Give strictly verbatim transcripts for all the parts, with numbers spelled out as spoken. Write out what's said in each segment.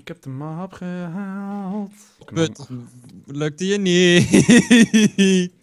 Ik heb de map gehaald. Put, lukte je niet.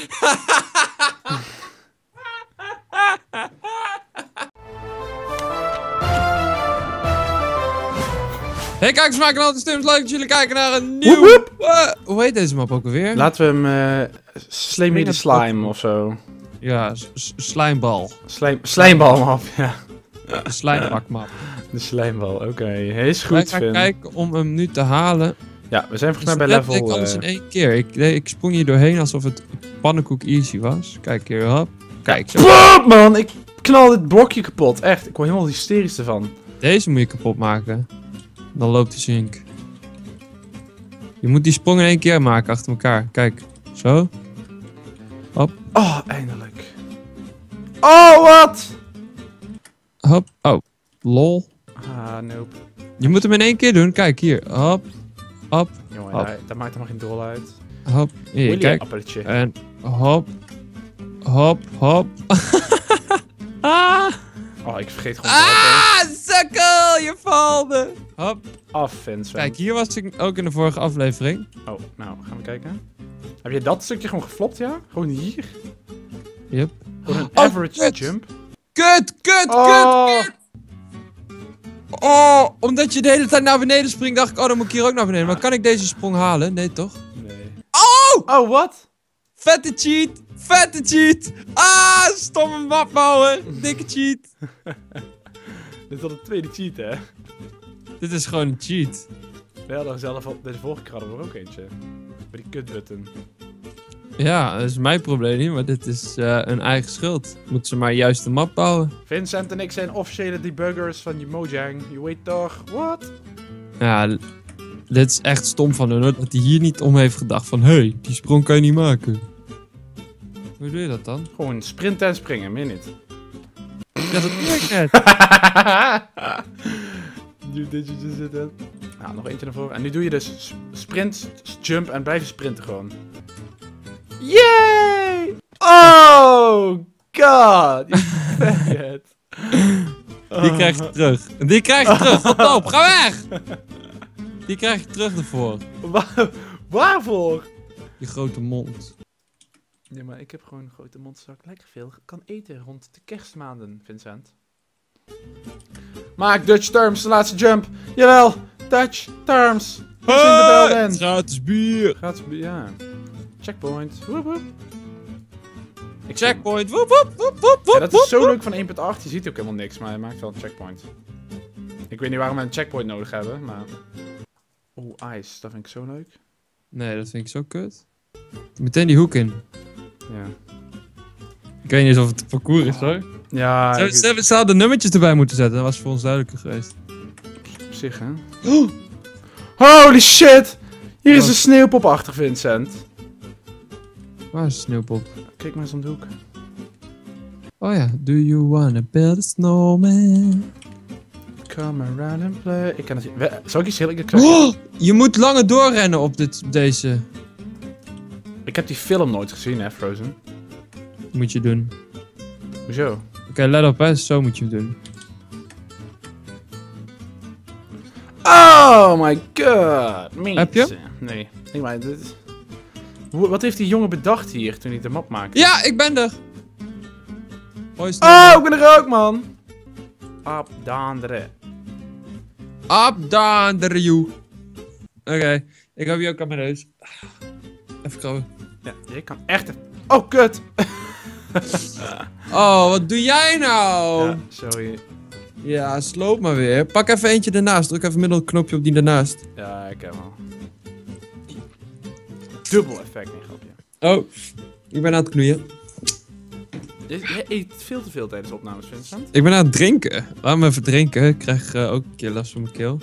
Hey kijkers, maken altijd stemmen. Leuk dat jullie kijken naar een nieuw... Woep, woep. Uh, hoe heet deze map ook alweer? Laten we hem... Uh, Slimmy de slime of zo. Ja, slijmbal. Slijm, slijmbalmap, ja. De slijmbakmap. De slijmbal, oké. Okay. Is goed, Wij gaan Finn. kijken om hem nu te halen. Ja, we zijn volgens mij Dus bij level... Ik alles uh... in één keer. Ik, nee, ik sprong hier doorheen alsof het pannenkoek easy was. Kijk hier, hop. Kijk zo. Boop, man! Ik knal dit blokje kapot. Echt, ik word helemaal hysterisch ervan. Deze moet je kapot maken. Dan loopt hij zink. Je moet die sprong in één keer maken achter elkaar. Kijk. Zo. Hop. Oh, eindelijk. Oh, wat? Hop. Oh. Lol. Ah, nope. Je moet hem in één keer doen. Kijk hier. Hop. Hop. Jongen, Hop. daar, daar maakt helemaal geen dol uit. Hop. Hier, Willy kijk. appeltje. En hop. Hop. Hop. ah. Oh, ik vergeet gewoon te helpen. Ah, sukkel. Je valde. Hop. Af, Vincent. Kijk, hier was ik ook in de vorige aflevering. Oh, nou, gaan we kijken. Heb je dat stukje gewoon geflopt, ja? Gewoon hier? Yep. Voor een Oh, average kut. jump? Kut, kut, Oh. kut, kut. Oh, omdat je de hele tijd naar beneden springt, dacht ik, oh, dan moet ik hier ook naar beneden. Maar kan ik deze sprong halen? Nee, toch? Nee. Oh! Oh, wat? Vette cheat! Vette cheat! Ah, stomme map bouwen! Dikke cheat! Dit is al de tweede cheat, hè? Dit is gewoon een cheat. We hadden zelf al, deze vorige keer hadden we er ook eentje. Bij die kutbutton. Ja, dat is mijn probleem niet, maar dit is uh, een eigen schuld. Moeten ze maar juist de map bouwen. Vincent en ik zijn officiële debuggers van je Mojang. Je weet toch? Wat? Ja, dit is echt stom van hun, hoor, dat hij hier niet om heeft gedacht van, hé, hey, die sprong kan je niet maken. Hoe doe je dat dan? Gewoon sprinten en springen, meer niet. Ja, dat doe ik net. Nu dit je just zitten. Nou, nog eentje naar voren. En nu doe je dus sp- sprint, jump en blijven sprinten gewoon. Yay! Oh god! Je faggot. Die krijg je terug. Die krijg je terug. Tot op, ga weg! Die krijg je terug ervoor. Waar, waarvoor? Je grote mond. Ja, maar ik heb gewoon een grote mond, zodat ik lekker veel kan eten rond de kerstmaanden, Vincent. Maak Dutch Terms de laatste jump. Jawel, Dutch Terms. Hoe zing de bel in? Gratis bier. Gaat ja. Checkpoint. Woep, woep. Ik Checkpoint. Woep, woep, woep, woep, woep, Ja, dat is woep, zo woep. leuk van één punt acht. Je ziet ook helemaal niks, maar hij maakt wel een checkpoint. Ik weet niet waarom we een checkpoint nodig hebben, maar... Oeh, ice. Dat vind ik zo leuk. Nee, dat vind ik zo kut. Meteen die hoek in. Ja. Ik weet niet eens of het parcours is, hoor. Ja, Ze, ik- ze, ze hadden nummertjes erbij moeten zetten. Dat was voor ons duidelijker geweest. op zich, hè. Holy shit! Hier is Wat? een sneeuwpop achter, Vincent. Waar is de sneeuwpop? Kijk maar eens om de hoek. Oh ja. Do you wanna build a snowman? Come around and play. Ik kan het... we- Zal ik iets heel eerlijk zeggen? Oh, je moet langer doorrennen op dit, deze. Ik heb die film nooit gezien, hè, Frozen. Moet je doen. Hoezo? Oké, okay, let op, hè. Zo moet je hem doen. Oh my god! Mensen. Heb je? Nee. Nee, maar dit is... Hoe- Wat heeft die jongen bedacht hier toen hij de map maakte? Ja, ik ben er. Hoi, Oh, ik ben er ook, man! Up, down, the Up, down, the you. Oké, ik heb hier ook aan mijn neus. Even krabben. Ja, je kan echt... even- Oh, kut! Oh, wat doe jij nou? Ja, sorry. Ja, sloop maar weer. Pak even eentje ernaast. Druk even middelknopje op die ernaast. Ja, ik heb wel. Dubbel effect, nee, grapje. Oh, ik ben aan het knoeien. Je, je eet veel te veel tijdens de opnames, Vincent. Ik ben aan het drinken. Laat me even drinken. Ik krijg uh, ook een keer last van mijn keel.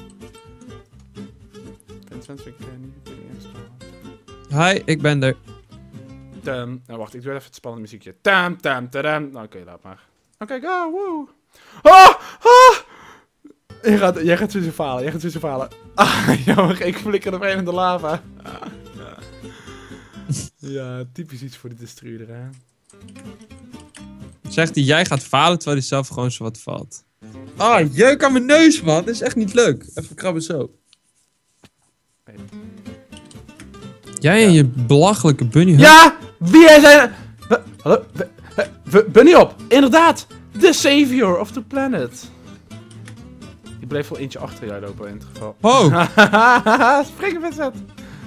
Vincent vind ik uh, niet, niet extra. Hi, ik ben er. Tam. Nou, wacht, ik doe even het spannende muziekje. Tam, tam, tadam. Nou, oké, laat maar. Oké, go, woe. Ah, ah! Jij gaat, jij gaat sowieso falen, jij gaat sowieso falen. Ah, jammer, ik flikker op een in de lava. Ah, ja. Ja, typisch iets voor de destruurder, hè. Zegt hij, jij gaat falen terwijl hij zelf gewoon zo wat valt. Ah, jeuk aan mijn neus, man. Dat is echt niet leuk. Even krabben zo. Nee. Jij en Ja. je belachelijke bunny. Ja! Wie jij zijn... W- Hallo? W- w- Bunny op! Inderdaad! The savior of the planet! Ik bleef wel eentje achter jou lopen in het geval. Oh! Springen met zet!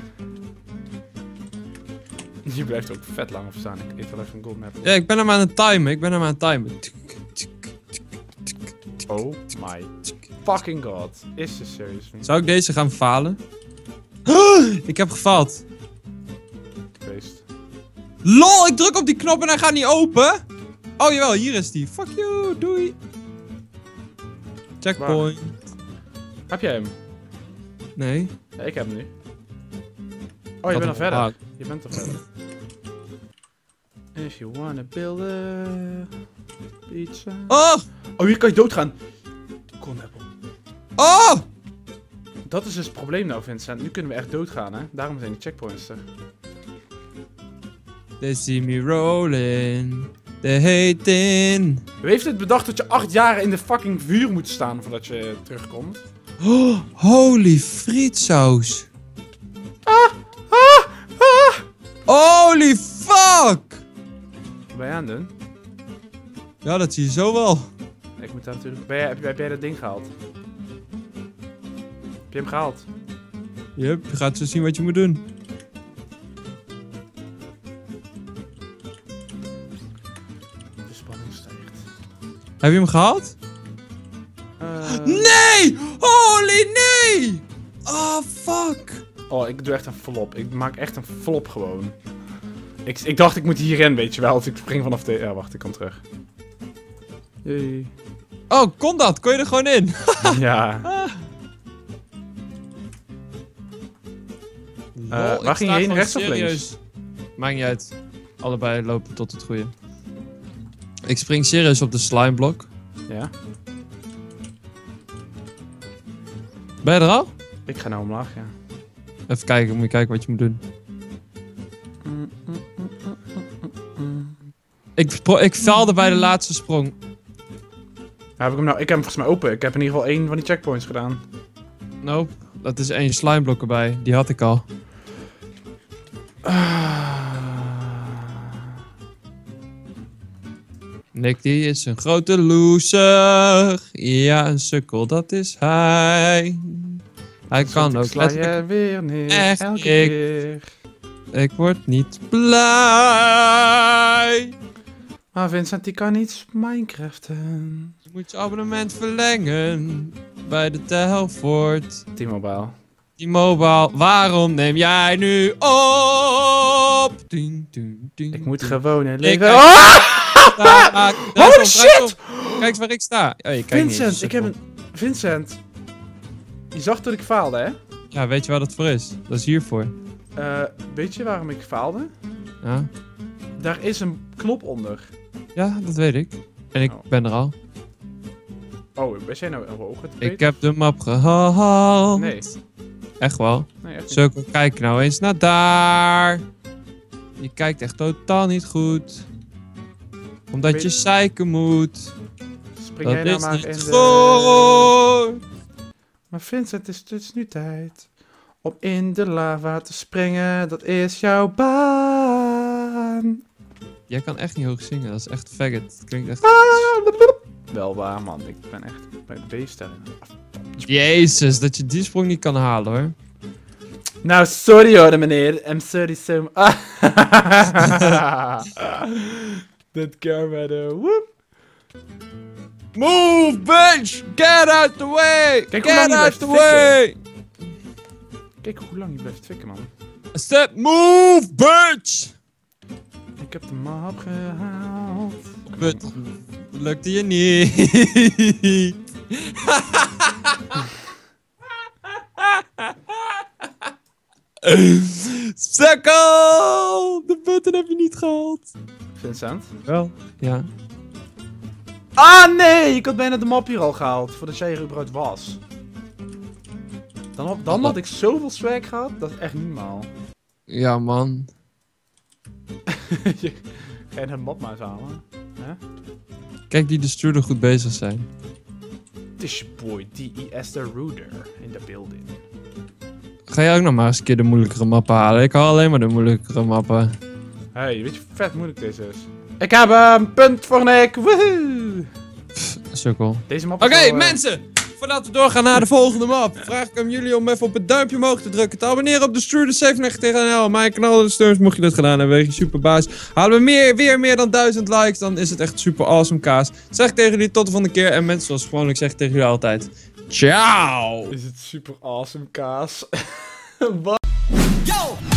Je blijft ook vet lang op staan. Ik eet wel even een gold map. Ja, ik ben hem aan het timen. Ik ben hem aan het timen. Oh my fucking god. Is this seriously? Zou ik deze gaan falen? Ik heb gefaald. Geweest. LOL, ik druk op die knop en hij gaat niet open. Oh jawel, hier is die. Fuck you, doei. Checkpoint. Heb jij hem? Nee. Ja, ik heb hem nu. Oh, je bent al verder. Ah, Je bent al verder. If you wanna build a pizza... Oh! Oh, hier kan je doodgaan. Kon apple. Oh! Dat is dus het probleem nou, Vincent. Nu kunnen we echt doodgaan, hè. Daarom zijn die checkpoints er. They see me rolling. They hate in. Wie heeft het bedacht dat je acht jaar in de fucking vuur moet staan voordat je terugkomt? Oh, holy frietsaus. Ah! Ah! Ah! Holy fuck! Wat ben je aan het doen? Ja, dat zie je zo wel. Ik moet daar natuurlijk... Ben jij, heb, heb jij dat ding gehaald? Heb je hem gehaald? Yep, je gaat zo zien wat je moet doen. De spanning stijgt. Heb je hem gehaald? Eh, Nee! Holy nee! Oh, fuck. Oh, ik doe echt een flop. Ik maak echt een flop gewoon. Ik, ik dacht ik moet hierin, weet je wel. Dus ik spring vanaf de... Ja, wacht, ik kom terug. Jee. Oh, kon dat? Kon je er gewoon in? Ja. Lol, waar ik ging je sta heen? gewoon Rechts of serieus. Maakt niet uit. Allebei lopen tot het goede. Ik spring serieus op de slimeblok. Ja. Ben je er al? Ik ga nou omlaag, ja. Even kijken, moet je kijken wat je moet doen. Ik, spro- ik faalde bij de laatste sprong. Ja, heb ik hem nou... Ik heb hem volgens mij open. Ik heb in ieder geval één van die checkpoints gedaan. Nope, dat is één slimeblok erbij. Die had ik al. Nick die is een grote loser. Ja, een sukkel, dat is hij. Hij kan ook sla je letterlijk... weer neer. Echt, elke ik- keer. Ik word niet blij. Maar Vincent, die kan niet Minecraften. Je moet je abonnement verlengen. Bij de Telfort. T-Mobile. Die mobile, waarom neem jij nu op? Ding, ding, ding, Ik moet ding. gewoon een Ik leven... kijk- Ah! Daar, daar, Holy daar kom, shit! daar kom. Kijk eens waar ik sta. Oh, je kijkt niet eens, Vincent, ik heb sukkel. een... Vincent. Je zag dat ik faalde, hè? Ja, weet je waar dat voor is? Dat is hiervoor. Eh, weet je waarom ik faalde? Ja, Daar is een knop onder. ja dat weet ik. En ik Oh. ben er al. Oh, ben jij nou hoog? Ik heb de map gehaald. Nee. Echt wel. Nee, echt niet. Sukkel, kijk nou eens naar daar. Je kijkt echt totaal niet goed. Omdat Weet- je zeiken moet. Spring jij Dat nou is maar niet in de... goed. Maar Vincent, het is, het is nu tijd om in de lava te springen. Dat is jouw baan. Jij kan echt niet hoog zingen, dat is echt faggot. Het klinkt echt... Wel waar, man. Ik ben echt bij de B-stelling. Jezus, dat je die sprong niet kan halen hoor. Nou, sorry hoor, meneer. I'm sorry so much. Dat karma, though. Woep. Move, bitch! Get out the way! Kijk hoe lang Get je out blijft the way! Kijk hoe lang je blijft fikken, man. Step move, bitch! Ik heb de map gehaald. But, lukte je niet. Sukkel! De button heb je niet gehaald. Vincent? Wel? Ja. Ah, nee! Ik had bijna de map hier al gehaald. Voordat jij er überhaupt was. Dan, had- dan had ik zoveel swag gehad. Dat is echt niet normaal. Ja, man. Je- Ga je een map maar eens halen? Kijk die de stuurder goed bezig zijn. Het is je boy, D E S the Ruder, in the building. Ga jij ook nog maar eens een keer de moeilijkere mappen halen? Ik haal alleen maar de moeilijkere mappen. Hey, weet je hoe vet moeilijk deze is? Ik heb een punt voor Nick. Woehoe! Sukkel. Deze map Oké, is wel, uh... mensen! Voordat we doorgaan naar de volgende map, vraag ik aan jullie om even op het duimpje omhoog te drukken. Te abonneren op de Struder zevenennegentig tegen N L. Mijn kanaal de steuns, mocht je dat gedaan hebben. Weeg je super baas. Halen we meer, weer meer dan duizend likes, dan is het echt super awesome kaas. Zeg ik tegen jullie tot de volgende keer. En mensen, zoals gewoonlijk zeg ik tegen jullie altijd. Ciao! Is het super awesome kaas? Yo!